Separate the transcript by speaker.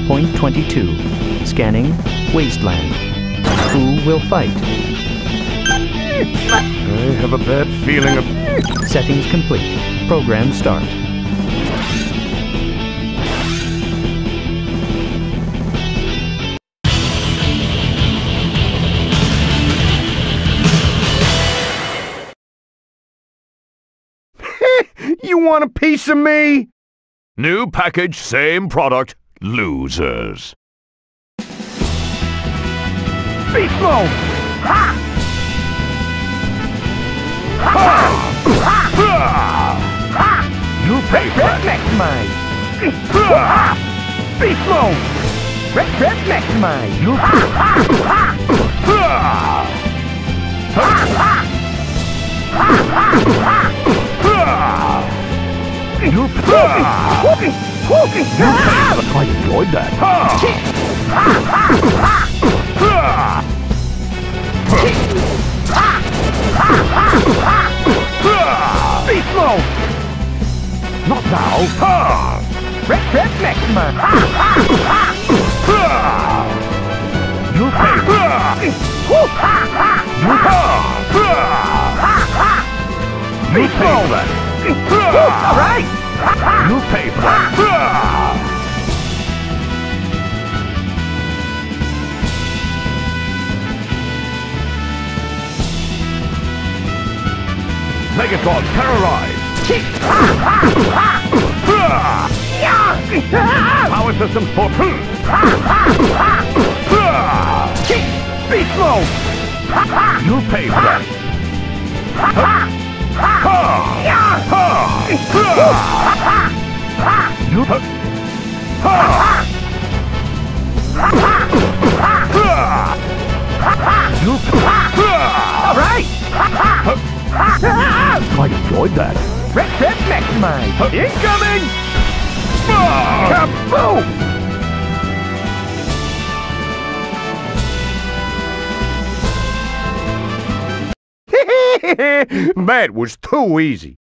Speaker 1: Point 22. Scanning Wasteland. Who will fight?
Speaker 2: I have a bad feeling of...
Speaker 1: Settings complete. Program start.
Speaker 2: You want a piece of me? New package, same product. Losers. Beast mode! Ha! Ha! Ha! Ha! You pay for it. Maximize. Ha! Beast mode! Red maximize. You pay. Ha! Ha! Ha! Ha! Ha! Ha! Ha! You pay. I enjoyed that. Beast mode! Not now! Red maximum! You pay! Beast mode! Alright! You pay for that! Megatron, terrorize! Power systems for beast mode! You pay for that! All right! I enjoyed that. Red maximize. Incoming! Kaboom! That was too easy.